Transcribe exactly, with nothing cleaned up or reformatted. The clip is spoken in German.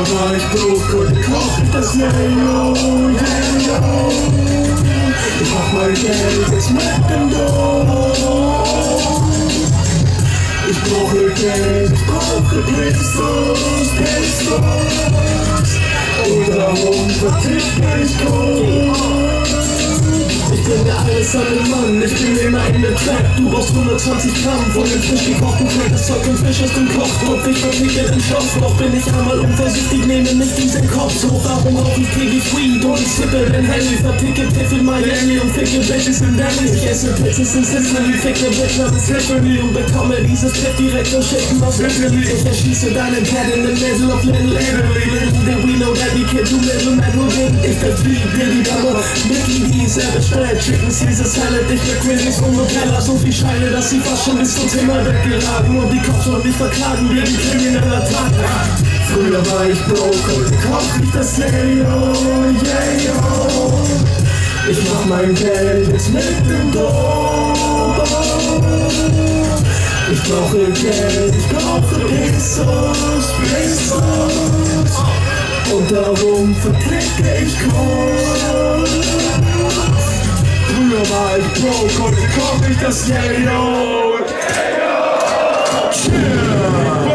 war ich broke, heute koch ich das Yayo, Yayo. Ich mach mein Geld jetzt mit dem Dom. Ich brauche Geld, ich brauche Pesos, Pesos. Und darum verticke ich Gold. Ich bin der alles an den Mann, ich bin immer in der Trap. Du brauchst hundertzwanzig Gramm von dem frisch gekochten Crack. Das Zeug und Fisch aus dem Kochtopf, ich verticke den Stoff. Doch bin ich einmal unvorsichtig, nehme nicht diesen Kopf hoch. Darum rauch ich täglich Weed und ich sippe den Henry. Verticke Piff in Miami und ficke Bitches in Delhi. Ich esse Pizzas in Sicily, ficke Bitch namens Slippery und bekomme dieses Piff direkt aus Schicken aus Italy. Ich erschieße deinen Dad in the middle of Little Italy. Little did we know that we kid, you little man who didn't. Ich verflieg Diddy, aber Mickey D selber Stelle. Chicken Caesar Salad, ich mit Quizzies und Nutella. So viel Scheine, dass sie fast schon bis zum Zimmer weggeraten. Und die Cops wollen mich verklagen wegen krimineller Tat. Früher war ich broke, heute kauf ich das Yayo, Yayo. Ich mach mein Geld jetzt mit dem Dom. Ich brauche Geld, ich brauche Pesos, Pesos. Und darum verticke ich Gold. Früher war ich broke, heute koch ich das Yayo, Yayo. Yeah.